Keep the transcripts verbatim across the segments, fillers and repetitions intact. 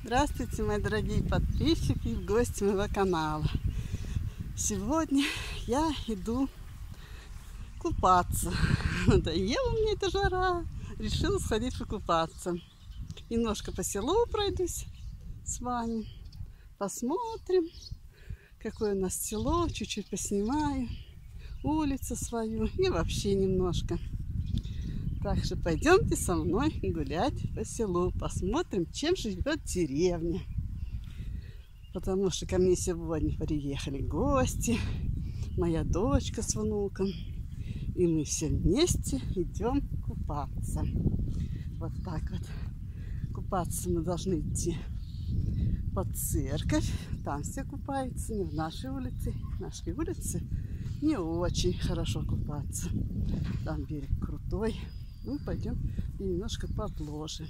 Здравствуйте, мои дорогие подписчики и гости моего канала. Сегодня я иду купаться. Надоела мне эта жара. Решила сходить покупаться. Немножко по селу пройдусь с вами. Посмотрим, какое у нас село. Чуть-чуть поснимаю. Улицу свою и вообще немножко. Так что пойдемте со мной гулять по селу. Посмотрим, чем живет деревня. Потому что ко мне сегодня приехали гости. Моя дочка с внуком. И мы все вместе идем купаться. Вот так вот. Купаться мы должны идти под церковь. Там все купаются, не в нашей улице. В нашей улице не очень хорошо купаться. Там берег крутой. Мы пойдем немножко подложим.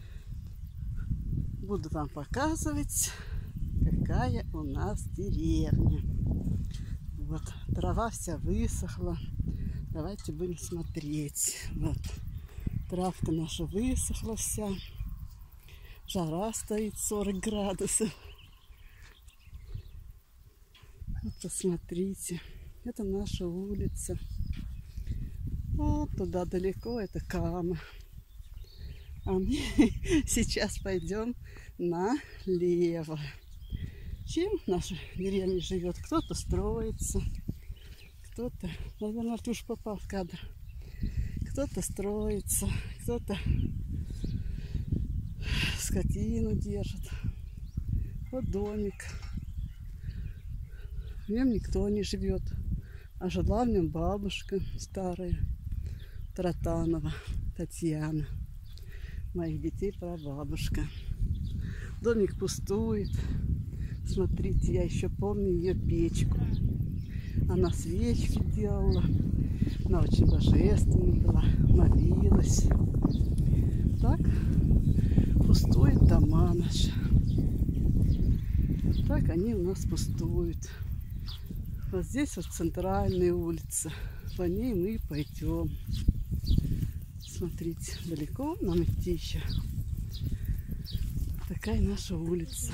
Буду вам показывать, какая у нас деревня. Вот, трава вся высохла. Давайте будем смотреть. Вот, травка наша высохла вся. Жара стоит сорок градусов. Вот, посмотрите. Это наша улица. Вот туда далеко, это Кама. А мы сейчас пойдем налево. Чем наша деревня живет? Кто-то строится, кто-то, наверное, Артуш попал в кадр. Кто-то строится, кто-то скотину держит. Вот домик. В нем никто не живет, а жила в нем бабушка старая. Тротанова Татьяна, моих детей прабабушка. Домик пустует. Смотрите, я еще помню ее печку. Она свечки делала. Она очень божественная была, молилась. Так пустуют дома наши. Так они у нас пустуют. Вот здесь вот центральная улица. По ней мы и пойдем. Смотрите, далеко нам идти еще. Такая наша улица.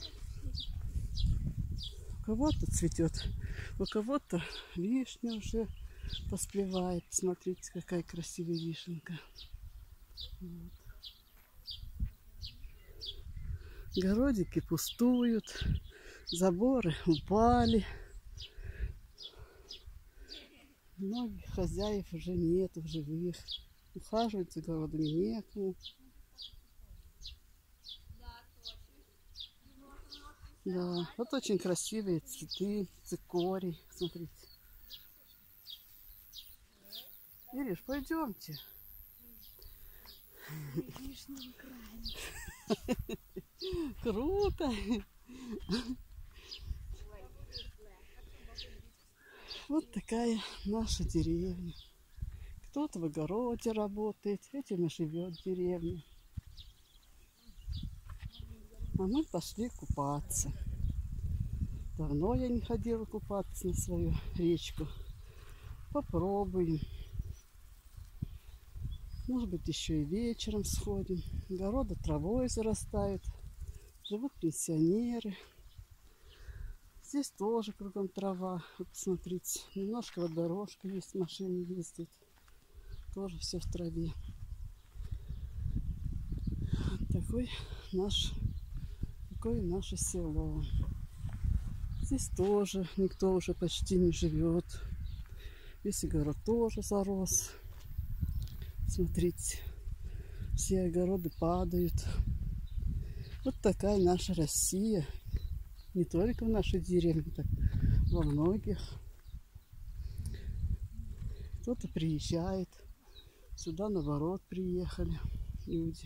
У кого-то цветет, у кого-то вишня уже поспевает. Смотрите, какая красивая вишенка. Вот. Городики пустуют, заборы упали. Многих хозяев уже нет в живых. Ухаживать за городами некому. Да, вот очень красивые цветы, цикорий. Смотрите. Ириш, пойдемте. Круто. Вот такая наша деревня. Кто-то в огороде работает, этим и живет деревня. А мы пошли купаться. Давно я не ходила купаться на свою речку. Попробуем. Может быть, еще и вечером сходим. Огороды травой зарастают. Живут пенсионеры. Здесь тоже кругом трава. Вот посмотрите, немножко вот дорожка есть, машины ездят. Тоже все в траве. Вот такой наш, такое наше село. Здесь тоже никто уже почти не живет. Весь огород тоже зарос. Смотрите, все огороды падают. Вот такая наша Россия. Не только в нашей деревне, так во многих. Кто-то приезжает. Сюда, наоборот, приехали люди.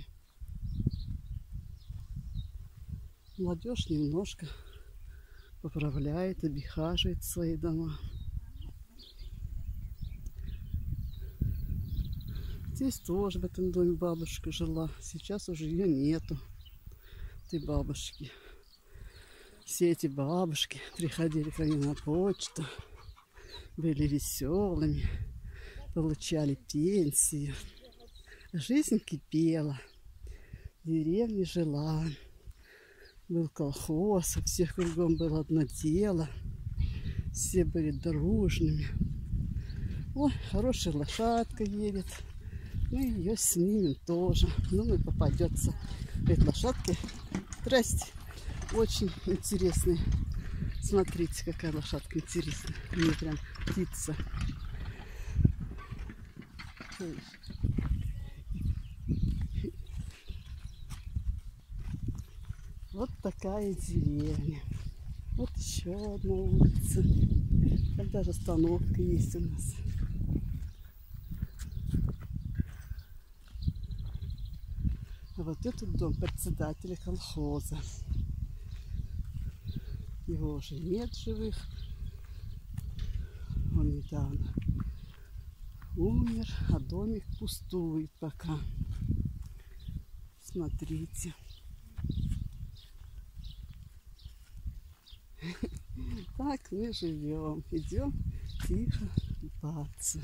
Молодежь немножко поправляет, обихаживает свои дома. Здесь тоже в этом доме бабушка жила. Сейчас уже ее нету, этой бабушки. Все эти бабушки приходили ко мне на почту, были веселыми, получали пенсию. Жизнь кипела, в деревне жила. Был колхоз, у всех кругом было одно дело. Все были дружными. Ой, хорошая лошадка едет. Мы ее снимем тоже. Думаю, попадется. Эти лошадки, здрасте, очень интересные. Смотрите, какая лошадка интересная. Мне прям птица. Вот такая деревня. Вот еще одна улица. Там даже остановка есть у нас. А вот этот дом председателя колхоза. Его уже нет живых. Он недавно умер, а домик пустует пока. Смотрите. Так мы живем. Идем тихо купаться.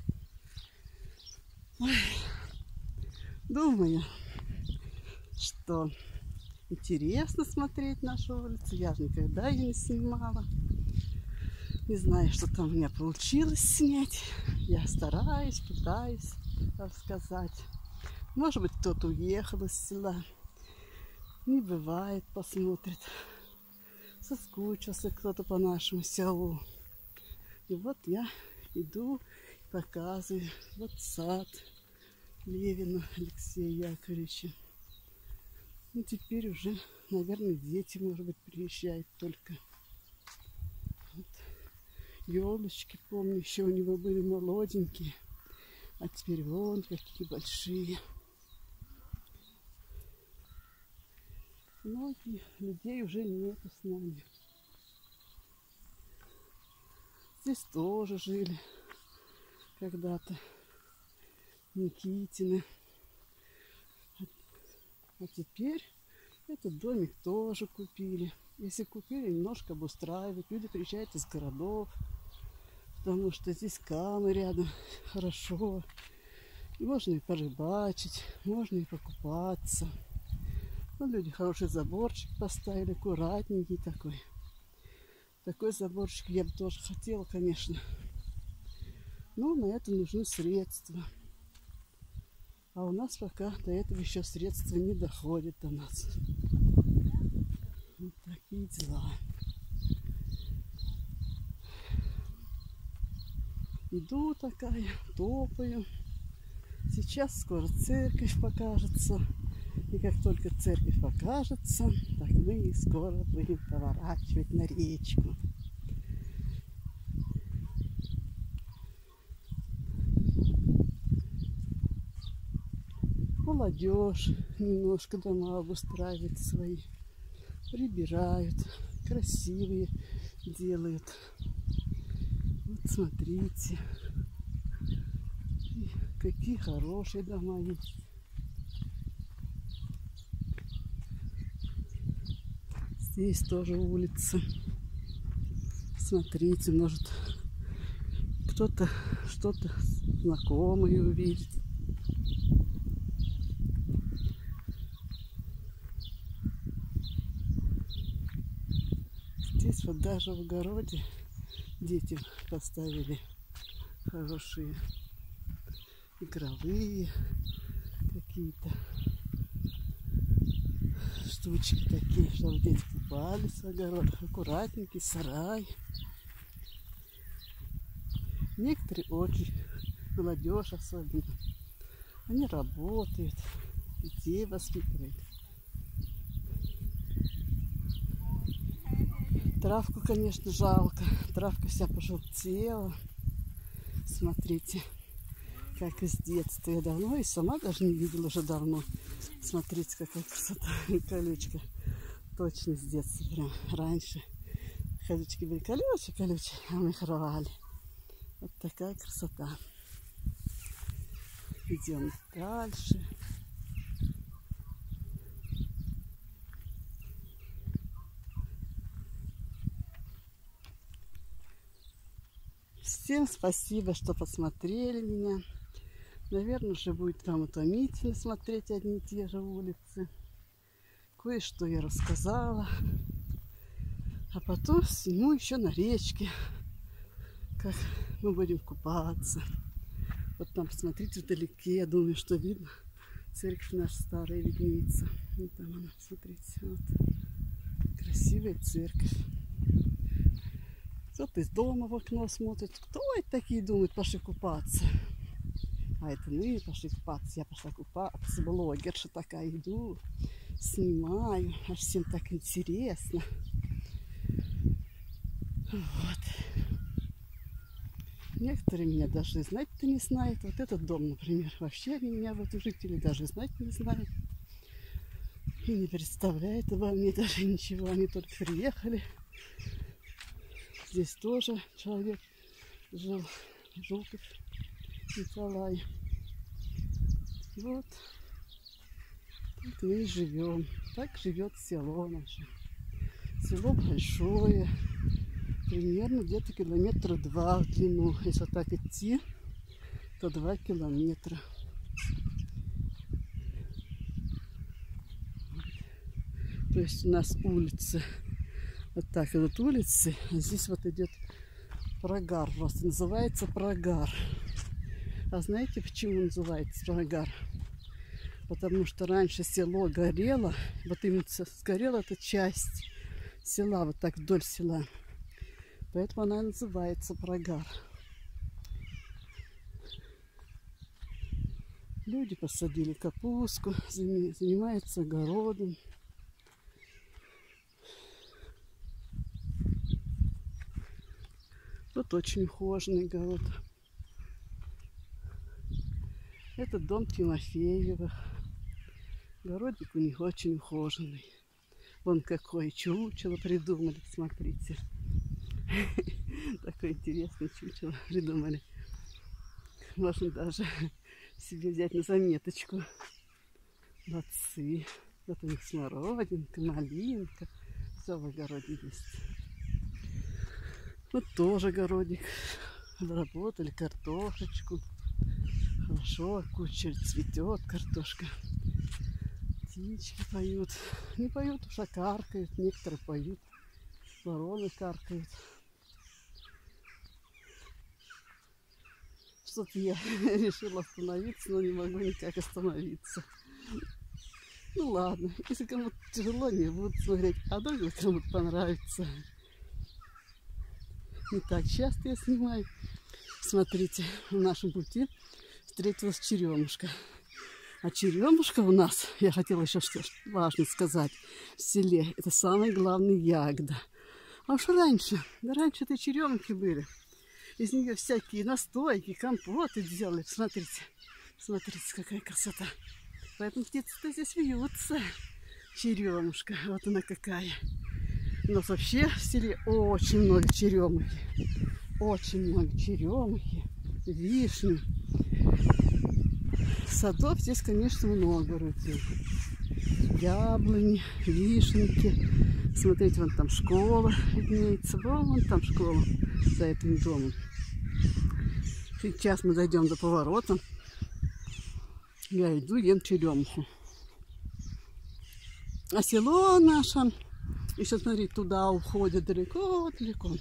Ой. Думаю, что интересно смотреть нашу улицу. Я же никогда ее не снимала. Не знаю, что там у меня получилось снять. Я стараюсь, пытаюсь рассказать. Может быть, кто-то уехал из села. Не бывает, посмотрит. Соскучился кто-то по нашему селу. И вот я иду, показываю. Вот сад Левина Алексея Яковлевича. Ну, теперь уже, наверное, дети, может быть, приезжают только. Вот. Елочки, помню, еще у него были молоденькие. А теперь вон какие большие. Многих людей уже нету с нами. Здесь тоже жили когда-то Никитины. А теперь этот домик тоже купили. Если купили, немножко обустраивают. Люди приезжают из городов, потому что здесь камы рядом, хорошо. И можно и порыбачить, можно и покупаться. Ну, люди хороший заборчик поставили, аккуратненький такой. Такой заборчик я бы тоже хотела, конечно. Но на это нужны средства. А у нас пока до этого еще средства не доходят до нас. Вот такие дела. Иду такая, топаю. Сейчас скоро церковь покажется. И как только церковь покажется, так мы и скоро будем поворачивать на речку. Молодежь немножко дома обустраивает свои. Прибирают, красивые делают. Вот смотрите, какие хорошие дома есть. Здесь тоже улица. Смотрите, может кто-то что-то знакомое увидит. Здесь вот даже в огороде дети поставили хорошие игровые какие-то штучки такие, чтобы дети купались в огородах. Аккуратненький сарай. Некоторые очень, молодежь особенно, они работают, детей воспитывают. Травку, конечно, жалко. Травка вся пожелтела. Смотрите, как из детства. Я давно и сама даже не видела уже давно. Смотрите, какая красота. Колючка. Точно из детства. Прям раньше колючки были колючие, колючие, а мы их рвали. Вот такая красота. Идем дальше. Всем спасибо, что посмотрели меня. Наверное, уже будет вам утомительно смотреть одни и те же улицы. кое-что я рассказала. А потом сниму еще на речке, как мы будем купаться. Вот там, посмотрите, вдалеке, я думаю, что видно. Церковь наша старая виднеется. Вот там она, смотрите, вот. Красивая церковь. Кто-то из дома в окно смотрит. Кто это такие думает, пошли купаться? А это мы пошли купаться. Я пошла купаться. Блогерша такая, иду, снимаю. Аж всем так интересно. Вот. Некоторые меня даже знать-то не знают. Вот этот дом, например, вообще они меня, вот жители, даже знать не знают. И не представляют обо мне даже ничего. Они только приехали. Здесь тоже человек жил, Жуков Николай. Вот. Так мы и живем. Так живет село наше. Село большое. Примерно где-то километра два в длину. Если вот так идти, то два километра. То есть у нас улица. Вот так идут улицы. А здесь вот идет прогар. Просто называется прогар. А знаете, почему называется прогар? Потому что раньше село горело. Вот именно сгорела эта часть села, вот так вдоль села. Поэтому она называется прогар. Люди посадили капустку, занимаются огородом. Тут очень ухоженный огород. Это дом Тимофеевых. Огородик у них очень ухоженный. Вон какое чучело придумали, смотрите. Такое интересное чучело придумали. Можно даже себе взять на заметочку. Молодцы. Вот у них смородинка, малинка. Все в огороде есть. Вот тоже огородик. Обработали картошечку. Хорошо, куча цветет картошка. Птички поют. Не поют, уж а каркают. Некоторые поют. Вороны каркают. Что-то я решила остановиться, но не могу никак остановиться. Ну ладно, если кому-то тяжело, не буду смотреть, а вдруг кому-то понравится. Не так часто я снимаю. Смотрите, в нашем пути встретилась черемушка. А черемушка у нас, я хотела еще что важно сказать, в селе, это самая главная ягода. А уж раньше, да раньше это черемухи были. Из нее всякие настойки, компоты делали. Смотрите, смотрите, какая красота. Поэтому птицы-то здесь вьются. Черемушка, вот она какая. У нас вообще в селе очень много черемухи. Очень много черемухи, вишни. Садов здесь, конечно, много рутин. Яблони, вишенки. Смотрите, вон там школа виднеется. Вон там школа за этим домом. Сейчас мы дойдем до поворота. Я иду, ем черемуху. А село наше, еще, смотрите, туда уходит далеко-далеко.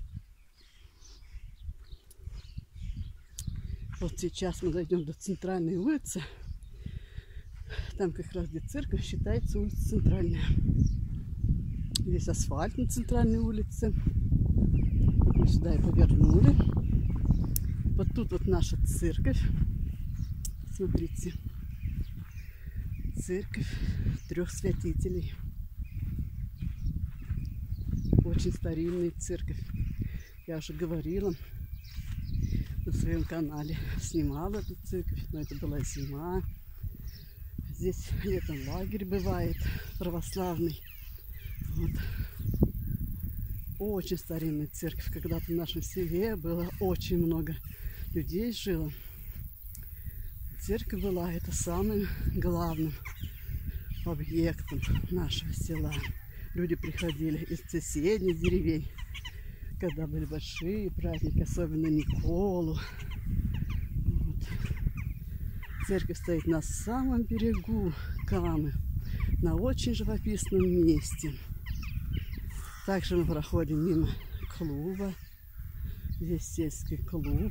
Вот сейчас мы дойдем до центральной улицы. Там как раз где церковь считается улица центральная. Здесь асфальт на центральной улице. Вот мы сюда и повернули. Вот тут вот наша церковь. Смотрите. Церковь трех святителей. Очень старинная церковь. Я уже говорила на своем канале. Снимала эту церковь, но это была зима. Здесь летом лагерь бывает православный. Вот. Очень старинная церковь. Когда-то в нашем селе было очень много людей жило. Церковь была это самым главным объектом нашего села. Люди приходили из соседних деревень, когда были большие праздники, особенно Николу. Вот. Церковь стоит на самом берегу Камы. на очень живописном месте. Также мы проходим мимо клуба. Здесь сельский клуб.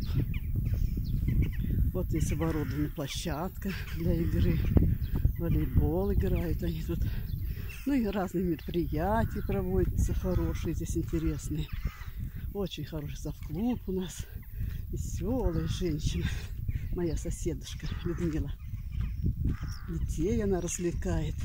Вот здесь оборудована площадка для игры. Волейбол играют они тут. Ну и разные мероприятия проводятся хорошие, здесь интересные. Очень хороший завклуб у нас. Веселая женщина. Моя соседушка Людмила. Детей она развлекает.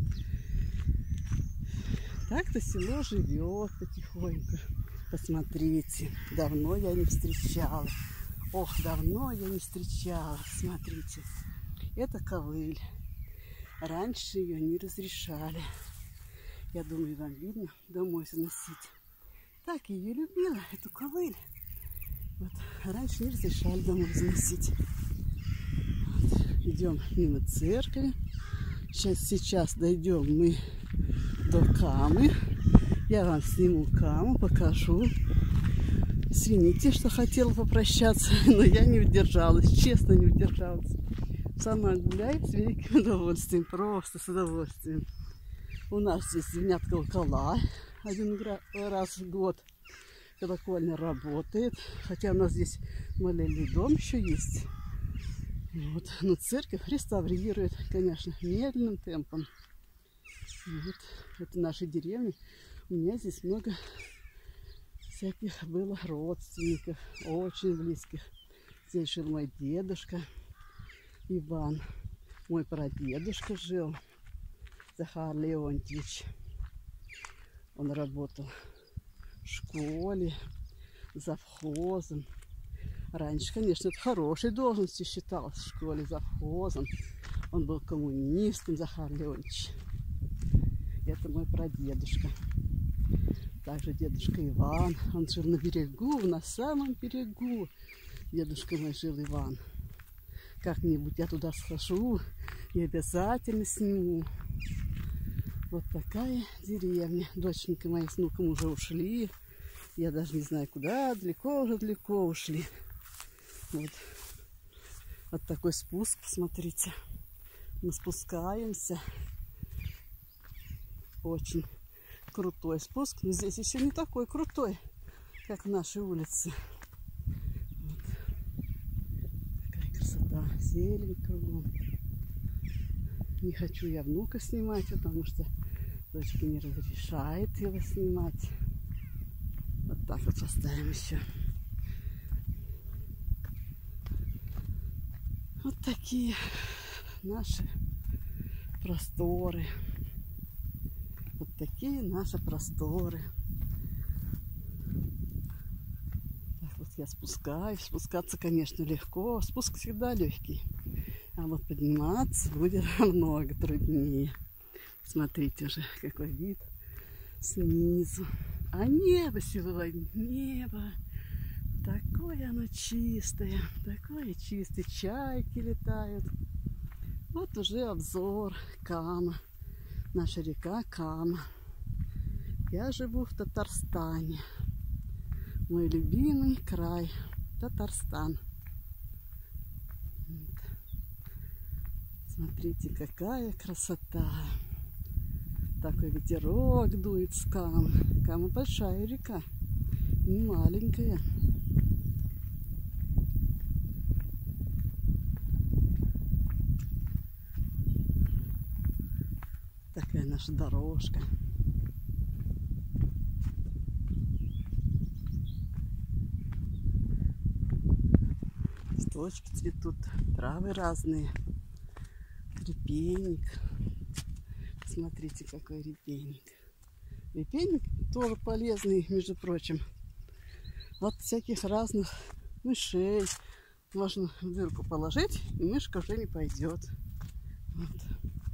Так-то село живет потихоньку. Посмотрите, давно я не встречала. Ох, давно я не встречала. Смотрите, это ковыль. Раньше ее не разрешали. Я думаю, вам видно, домой заносить. Так ее любила, эту ковыль. Вот. Раньше не разрешали домой заносить. Вот. Идем мимо церкви. Сейчас, сейчас дойдем мы до Камы. Я вам сниму Каму, покажу. Извините, что хотела попрощаться, но я не удержалась, честно не удержалась. Сама гуляет с великим удовольствием, просто с удовольствием. У нас здесь звенят колокола один раз в год. Колокольня работает, хотя у нас здесь молельный дом еще есть. Вот. Но церковь реставрирует, конечно, медленным темпом. Вот. Это наши деревни. У меня здесь много всяких было родственников, очень близких. Здесь жил мой дедушка Иван. Мой прадедушка жил, Захар Леонтьевич. Он работал в школе, завхозом. Раньше, конечно, это хорошей должностью считалось в школе завхозом. Он был коммунистом, Захар Леонтьевич. Это мой прадедушка. Также дедушка Иван. Он жил на берегу, на самом берегу. Дедушка мой жил Иван. Как-нибудь я туда схожу и обязательно сниму. Вот такая деревня. Доченька моя с внуком уже ушли. Я даже не знаю куда. Далеко уже, далеко ушли. Вот. Вот такой спуск, посмотрите. Мы спускаемся. Очень крутой спуск. Но здесь еще не такой крутой, как в нашей улице. Вот. Какая красота. Зелень кругом. Не хочу я внука снимать, потому что дочка не разрешает его снимать. Вот так вот поставим еще. Вот такие наши просторы. Вот такие наши просторы. Так вот я спускаюсь. Спускаться, конечно, легко. Спуск всегда легкий. А вот подниматься будет намного труднее. Смотрите уже, какой вид снизу. А небо сегодня, небо. Такое оно чистое. Такое чистое. Чайки летают. Вот уже обзор Кама. Наша река Кама. Я живу в Татарстане. Мой любимый край. Татарстан. Смотрите, какая красота. Такой ветерок дует с Камы. Кама большая река, не маленькая. Такая наша дорожка. Цветочки цветут, травы разные. Репейник. Смотрите, какой репейник. Репейник тоже полезный, между прочим. Вот всяких разных мышей. Можно в дырку положить, и мышка уже не пойдет. Вот.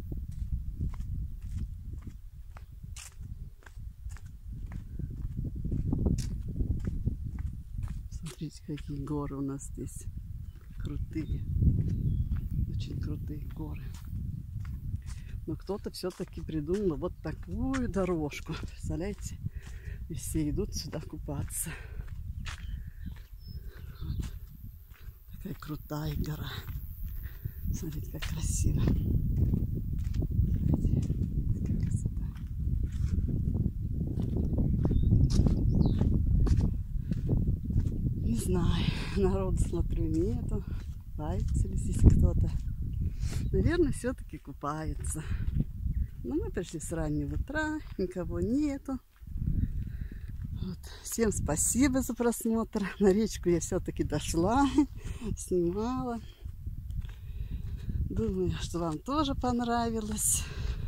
Смотрите, какие горы у нас здесь. Крутые. Очень крутые горы. Но кто-то все-таки придумал вот такую дорожку. Представляете? И все идут сюда купаться. Вот. Такая крутая гора. Смотрите, как красиво. Смотрите. знаю. Народу, смотрю, нету. Купается ли здесь кто-то? Наверное, все-таки купаются. Но мы пришли с раннего утра, никого нету. Вот. Всем спасибо за просмотр. На речку я все-таки дошла, снимала. Думаю, что вам тоже понравилось.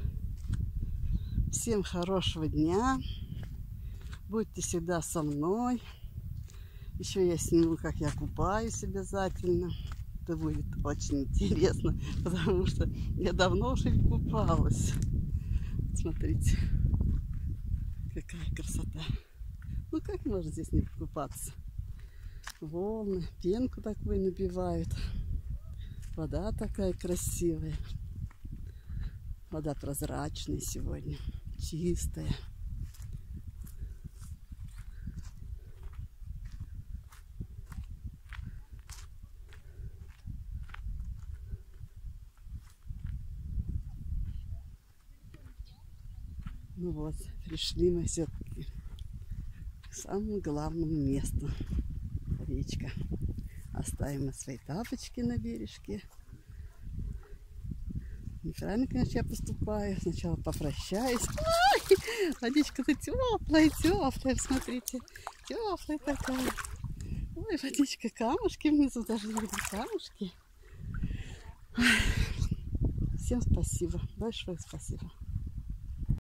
Всем хорошего дня. Будьте всегда со мной. Еще я сниму, как я купаюсь обязательно. Это будет очень интересно, потому что я давно уже не купалась. Смотрите, какая красота. Ну как можно здесь не покупаться? Волны, пенку такую набивают. Вода такая красивая. Вода прозрачная сегодня, чистая. Ну вот, пришли мы все-таки к самому главному месту. Речка. Оставим мы свои тапочки на бережке. Неправильно, конечно, я поступаю. Сначала попрощаюсь. Ой, водичка-то теплая, теплая, смотрите. Теплая такая. Ой, водичка, камушки внизу, даже не видно камушки. Ой. Всем спасибо, большое спасибо.